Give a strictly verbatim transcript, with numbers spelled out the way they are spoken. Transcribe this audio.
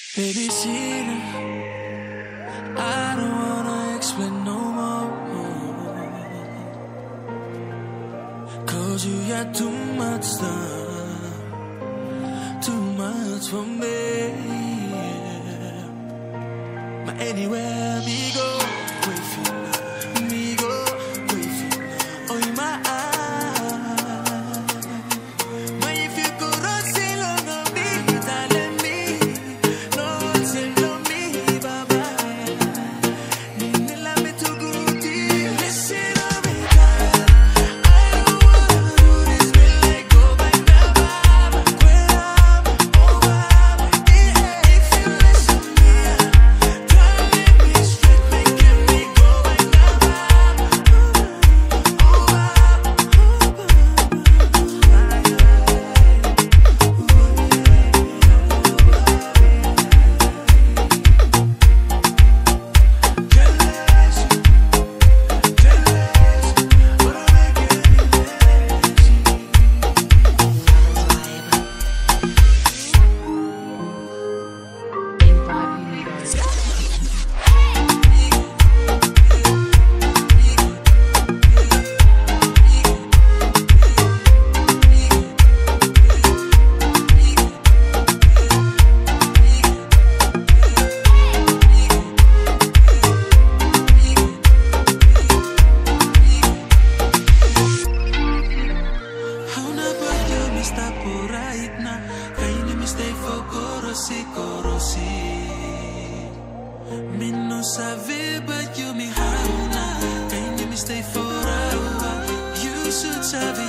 Baby, see, I don't wanna explain no more. Cause you got too much stuff, too much for me. But anywhere we go, we feel me go, we feel oh in my eyes. But if you could not see long of me, darling me, no say no me, baba. Nila me too good, listen to me, darling. I don't wanna do this, feel like go back now, baba. When I'm over, yeah, if you listen to me, darling, me straight, making me go back now, baba. Me no sabe, but you me high now. Ain't you me stay forever. You should sabe.